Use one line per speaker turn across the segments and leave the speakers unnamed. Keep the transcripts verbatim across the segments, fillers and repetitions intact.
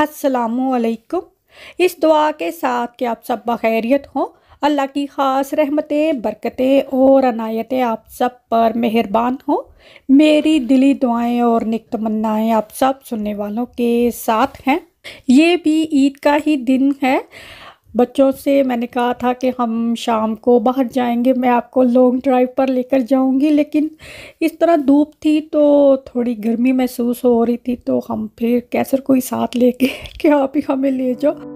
अस्सलामुअलैकुम। इस दुआ के साथ कि आप सब बखैरियत हों। अल्लाह की ख़ास रहमतें, बरकतें और अनायतें आप सब पर मेहरबान हों। मेरी दिली दुआएं और नेक तमन्नाएं आप सब सुनने वालों के साथ हैं। ये भी ईद का ही दिन है। बच्चों से मैंने कहा था कि हम शाम को बाहर जाएंगे, मैं आपको लॉन्ग ड्राइव पर लेकर जाऊंगी, लेकिन इस तरह धूप थी तो थोड़ी गर्मी महसूस हो रही थी, तो हम फिर कैसर कोई साथ लेके कि आप ही हमें ले जाओ।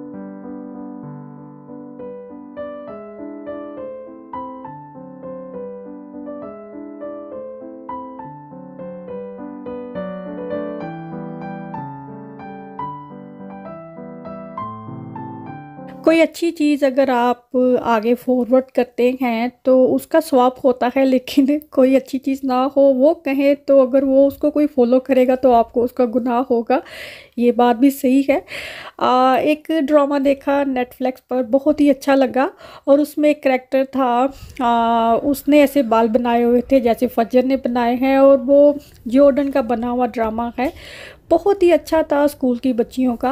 कोई अच्छी चीज़ अगर आप आगे फॉरवर्ड करते हैं तो उसका स्वाब होता है, लेकिन कोई अच्छी चीज़ ना हो वो कहें तो अगर वो उसको कोई फॉलो करेगा तो आपको उसका गुनाह होगा। ये बात भी सही है। आ, एक ड्रामा देखा नेटफ्लिक्स पर, बहुत ही अच्छा लगा। और उसमें एक करैक्टर था, आ, उसने ऐसे बाल बनाए हुए थे जैसे फजर ने बनाए हैं, और वो जॉर्डन का बना हुआ ड्रामा है। बहुत ही अच्छा था, स्कूल की बच्चियों का।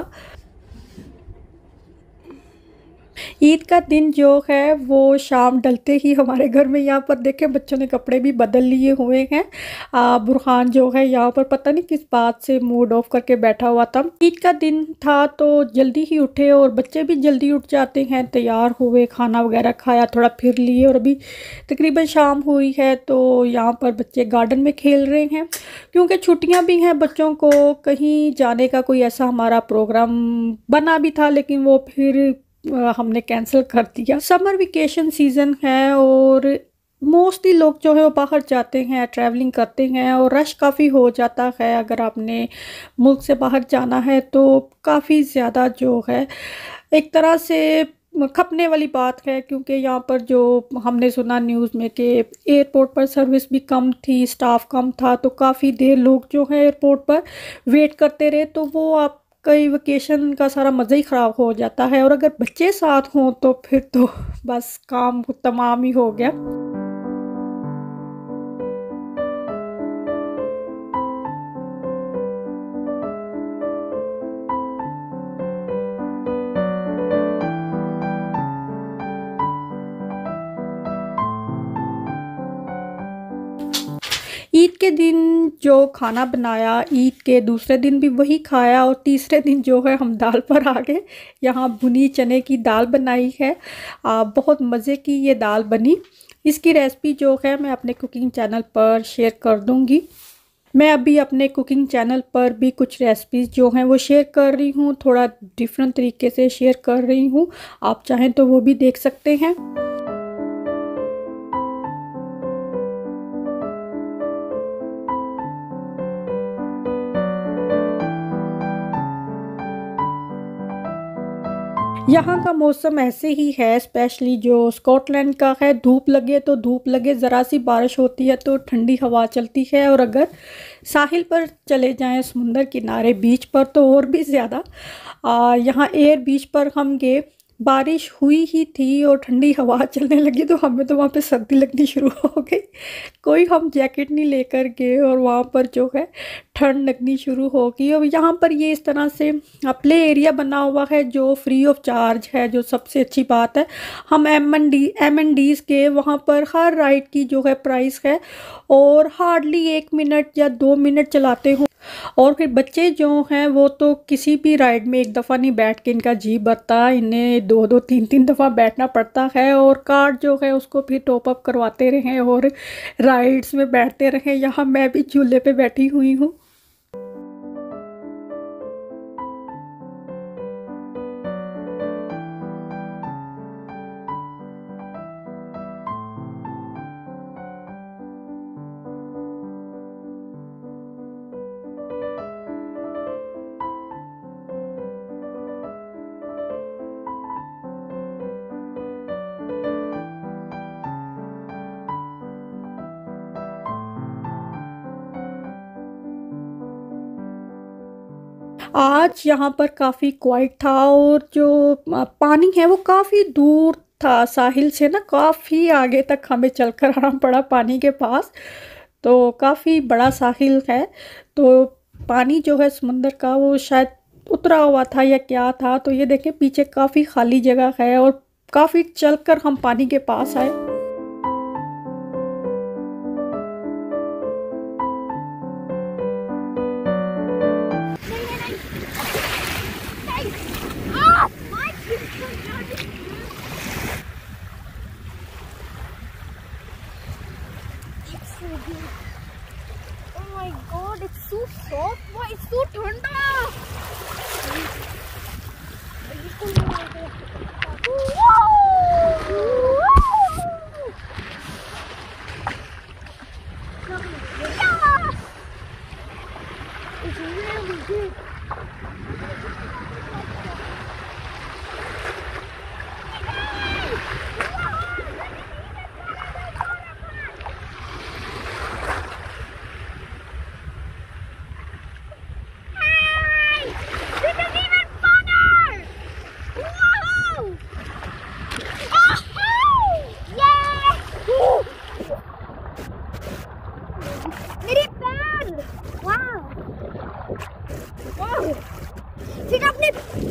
ईद का दिन जो है वो शाम ढलते ही हमारे घर में, यहाँ पर देखें बच्चों ने कपड़े भी बदल लिए हुए हैं। आ, बुरहान जो है यहाँ पर पता नहीं किस बात से मूड ऑफ करके बैठा हुआ था। ईद का दिन था तो जल्दी ही उठे, और बच्चे भी जल्दी उठ जाते हैं। तैयार हुए, खाना वगैरह खाया, थोड़ा फिर लिए, और अभी तकरीबन शाम हुई है तो यहाँ पर बच्चे गार्डन में खेल रहे हैं। क्योंकि छुट्टियाँ भी हैं बच्चों को, कहीं जाने का कोई ऐसा हमारा प्रोग्राम बना भी था लेकिन वो फिर हमने कैंसिल कर दिया। समर वेकेशन सीज़न है और मोस्टली लोग जो है वो बाहर जाते हैं, ट्रैवलिंग करते हैं, और रश काफ़ी हो जाता है। अगर आपने मुल्क से बाहर जाना है तो काफ़ी ज़्यादा जो है एक तरह से खपने वाली बात है, क्योंकि यहाँ पर जो हमने सुना न्यूज़ में कि एयरपोर्ट पर सर्विस भी कम थी, स्टाफ कम था, तो काफ़ी देर लोग जो है एयरपोर्ट पर वेट करते रहे। तो वो आप कई वेकेशन का सारा मज़ा ही ख़राब हो जाता है, और अगर बच्चे साथ हों तो फिर तो बस काम तमाम ही हो गया। ईद के दिन जो खाना बनाया, ईद के दूसरे दिन भी वही खाया, और तीसरे दिन जो है हम दाल पर आ गए। यहाँ भुनी चने की दाल बनाई है। आ, बहुत मज़े की ये दाल बनी। इसकी रेसिपी जो है मैं अपने कुकिंग चैनल पर शेयर कर दूँगी। मैं अभी अपने कुकिंग चैनल पर भी कुछ रेसिपीज़ जो हैं वो शेयर कर रही हूँ, थोड़ा डिफरेंट तरीके से शेयर कर रही हूँ। आप चाहें तो वो भी देख सकते हैं। यहाँ का मौसम ऐसे ही है, स्पेशली जो स्कॉटलैंड का है। धूप लगे तो धूप लगे, ज़रा सी बारिश होती है तो ठंडी हवा चलती है, और अगर साहिल पर चले जाएं, समुंदर किनारे बीच पर, तो और भी ज़्यादा। यहाँ एयर बीच पर हम गए, बारिश हुई ही थी और ठंडी हवा चलने लगी, तो हमें तो वहाँ पे सर्दी लगनी शुरू हो गई। कोई हम जैकेट नहीं लेकर गए और वहाँ पर जो है ठंड लगनी शुरू हो गई। और यहाँ पर ये इस तरह से प्ले एरिया बना हुआ है जो फ्री ऑफ चार्ज है, जो सबसे अच्छी बात है। हम M N D M N Ds के वहाँ पर हर राइड की जो है प्राइस है, और हार्डली एक मिनट या दो मिनट चलाते हो। और फिर बच्चे जो हैं वो तो किसी भी राइड में एक दफ़ा नहीं बैठ के इनका जी भरता, इन्हें दो दो तीन तीन दफ़ा बैठना पड़ता है, और कार्ड जो है उसको फिर टॉप अप करवाते रहें और राइड्स में बैठते रहें। यहाँ मैं भी झूले पे बैठी हुई हूँ। आज यहाँ पर काफ़ी क्वाइट था, और जो अ, पानी है वो काफ़ी दूर था साहिल से ना, काफ़ी आगे तक हमें चलकर आना पड़ा पानी के पास। तो काफ़ी बड़ा साहिल है, तो पानी जो है समुंदर का वो शायद उतरा हुआ था या क्या था। तो ये देखें पीछे काफ़ी खाली जगह है और काफ़ी चलकर हम पानी के पास आए।
Oh my god, it's so soft. Why it's so ठंडा? It's really good. फिर आपने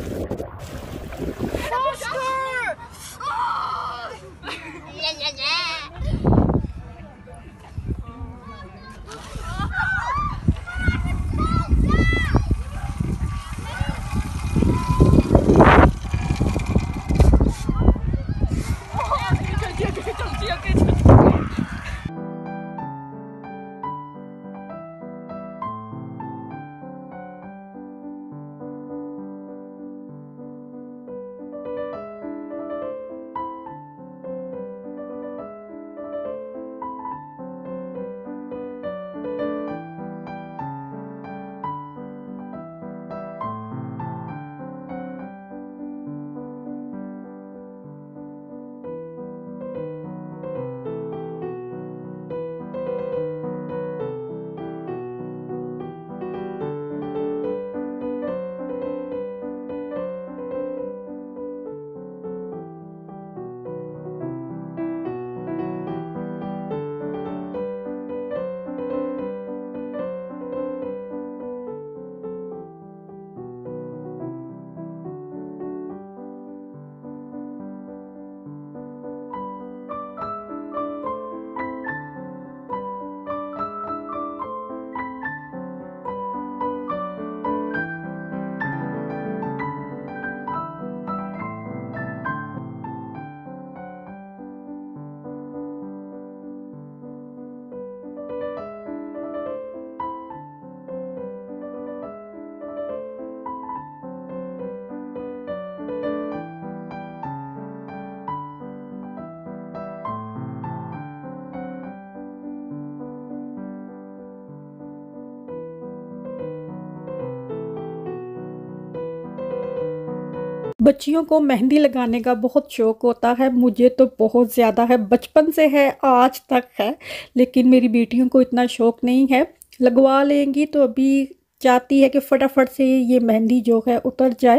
बच्चियों को मेहंदी लगाने का बहुत शौक़ होता है। मुझे तो बहुत ज़्यादा है, बचपन से है, आज तक है। लेकिन मेरी बेटियों को इतना शौक़ नहीं है। लगवा लेंगी तो अभी चाहती है कि फटाफट से ये मेहंदी जो है उतर जाए।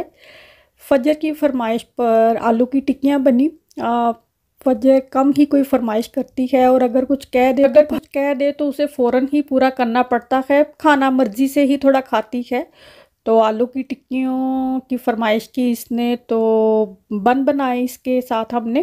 फजर की फरमाइश पर आलू की टिक्कियाँ बनी। आ, फजर कम ही कोई फरमाइश करती है और अगर कुछ कह दे अगर कुछ कह दे तो उसे फ़ौरन ही पूरा करना पड़ता है। खाना मर्ज़ी से ही थोड़ा खाती है। तो आलू की टिक्कियों की फरमाइश की इसने, तो बन बनाए इसके साथ हमने।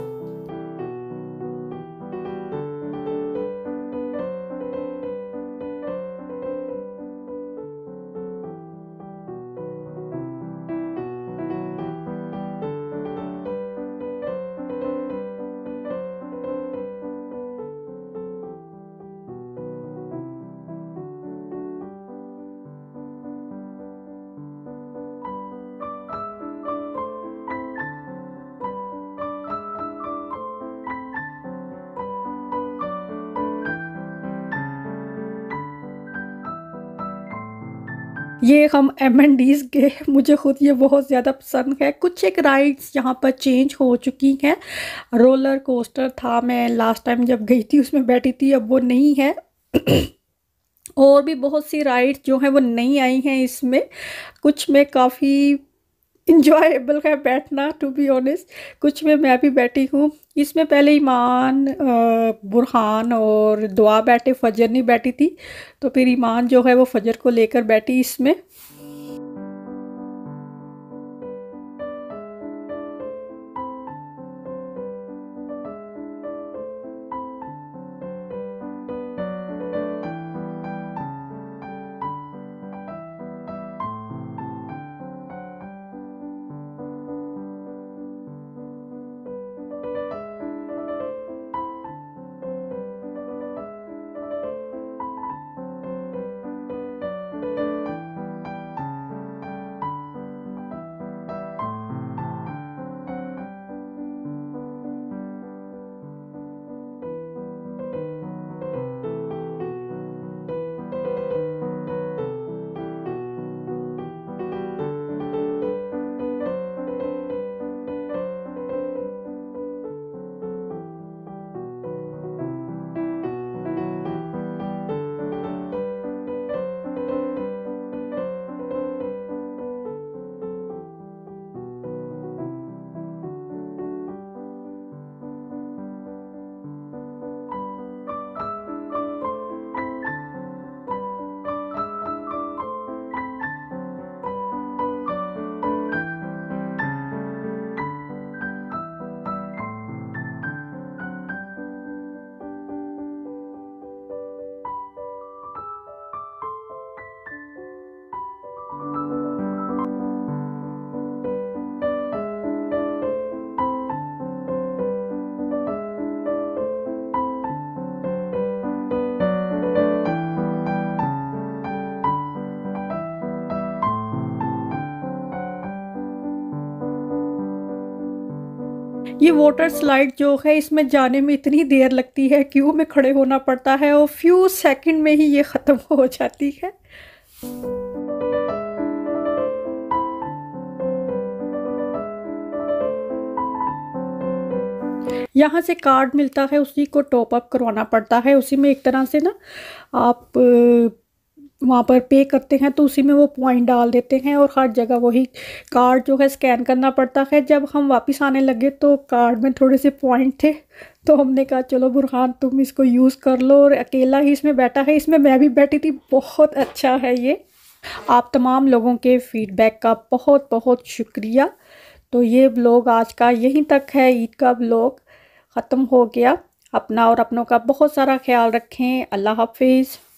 ये हम एम एन डीज़ गए, मुझे ख़ुद ये बहुत ज़्यादा पसंद है। कुछ एक राइड्स यहाँ पर चेंज हो चुकी हैं। रोलर कोस्टर था, मैं लास्ट टाइम जब गई थी उसमें बैठी थी, अब वो नहीं है। और भी बहुत सी राइड्स जो हैं वो नहीं आई हैं इसमें। कुछ में काफ़ी इंजॉयबल है बैठना, टू बी ऑनेस्ट। कुछ में मैं भी बैठी हूँ। इसमें पहले ईमान, बुरहान और दुआ बैठे, फजर नहीं बैठी थी। तो फिर ईमान जो है वो फजर को लेकर बैठी इसमें। ये वाटर स्लाइड जो है इसमें जाने में इतनी देर लगती है, क्यू में खड़े होना पड़ता है और फ्यू सेकंड में ही ये ख़त्म हो जाती है। यहाँ से कार्ड मिलता है, उसी को टॉप अप करवाना पड़ता है। उसी में एक तरह से ना आप वहाँ पर पे करते हैं तो उसी में वो पॉइंट डाल देते हैं और हर जगह वही कार्ड जो है स्कैन करना पड़ता है। जब हम वापस आने लगे तो कार्ड में थोड़े से पॉइंट थे, तो हमने कहा चलो बुरहान तुम इसको यूज़ कर लो, और अकेला ही इसमें बैठा है, इसमें मैं भी बैठी थी। बहुत अच्छा है ये। आप तमाम लोगों के फीडबैक का बहुत बहुत शुक्रिया। तो ये ब्लॉग आज का यहीं तक है, ईद का ब्लॉग ख़त्म हो गया। अपना और अपनों का बहुत सारा ख्याल रखें। अल्लाह हाफिज़।